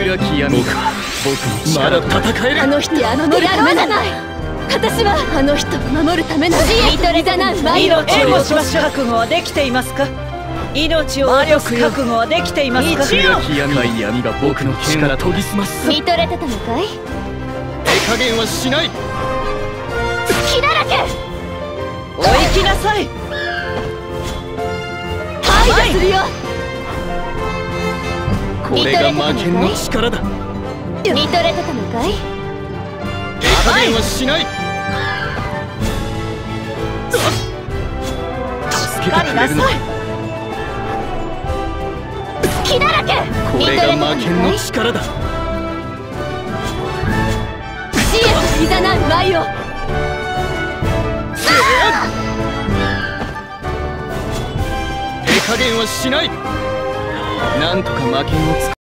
暗き闇が僕のまだ戦える。 あの人を守るためじゃない。私はあの人を守るための知恵といざなう命を落とす覚悟はできていますか。命を落とす覚悟はできていますか。 暗き闇が僕の力研ぎ澄ます。 見とれてたのかい。 手加減はしない。 隙だらけ。 お行きなさい。 排除するよ。 これが魔剣の力だ。 見とれてたのかい。 手加減はしない。助けてくれるのか。 隙だらけ。 これが魔剣の力だ。 知恵といざなう舞を。 手加減はしない。なんとか魔剣を